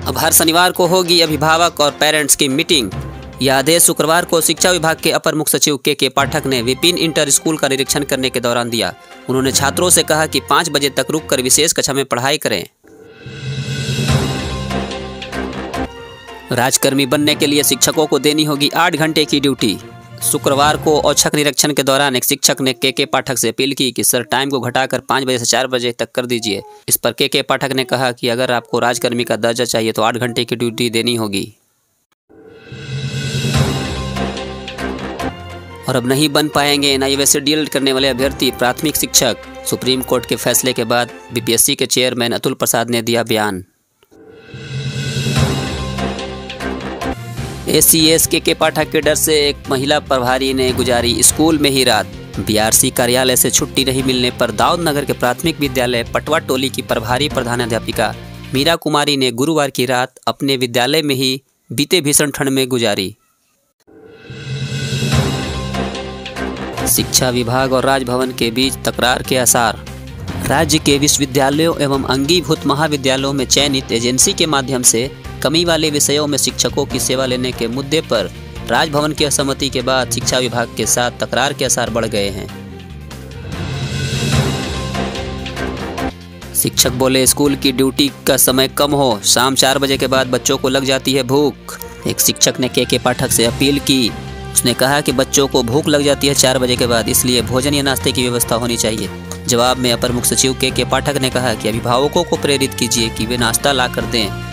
अब हर शनिवार को होगी अभिभावक और पेरेंट्स की मीटिंग। यह आदेश शुक्रवार को शिक्षा विभाग के अपर मुख्य सचिव के पाठक ने विपिन इंटर स्कूल का निरीक्षण करने के दौरान दिया। उन्होंने छात्रों से कहा कि 5 बजे तक रुककर विशेष कक्षा में पढ़ाई करें। राजकर्मी बनने के लिए शिक्षकों को देनी होगी 8 घंटे की ड्यूटी। शुक्रवार को औचक निरीक्षण के दौरान एक शिक्षक ने के पाठक से अपील की कि सर टाइम को घटाकर 5 बजे से 4 बजे तक कर दीजिए। इस पर के पाठक ने कहा कि अगर आपको राजकर्मी का दर्जा चाहिए तो 8 घंटे की ड्यूटी देनी होगी। और अब नहीं बन पाएंगे एनआईए से डीएलएड करने वाले अभ्यर्थी प्राथमिक शिक्षक। सुप्रीम कोर्ट के फैसले के बाद बीपीएससी के चेयरमैन अतुल प्रसाद ने दिया बयान। एसीएस के पाठक के डर से एक महिला प्रभारी ने गुजारी स्कूल में ही रात। बीआरसी कार्यालय से छुट्टी नहीं मिलने पर दाऊद नगर के प्राथमिक विद्यालय पटवा टोली की प्रभारी प्रधानाध्यापिका मीरा कुमारी ने गुरुवार की रात अपने विद्यालय में ही बीते भीषण ठंड में गुजारी। शिक्षा विभाग और राजभवन के बीच तकरार के आसार। राज्य के विश्वविद्यालयों एवं अंगीभूत महाविद्यालयों में चयनित एजेंसी के माध्यम से कमी वाले विषयों में शिक्षकों की सेवा लेने के मुद्दे पर राजभवन की असहमति के बाद शिक्षा विभाग के साथ तकरार के आसार बढ़ गए हैं। शिक्षक बोले स्कूल की ड्यूटी का समय कम हो, शाम 4 बजे के बाद बच्चों को लग जाती है भूख। एक शिक्षक ने के पाठक से अपील की। उसने कहा कि बच्चों को भूख लग जाती है 4 बजे के बाद, इसलिए भोजन या नाश्ते की व्यवस्था होनी चाहिए। जवाब में अपर मुख्य सचिव के पाठक ने कहा कि अभिभावकों को प्रेरित कीजिए कि वे नाश्ता ला कर दें।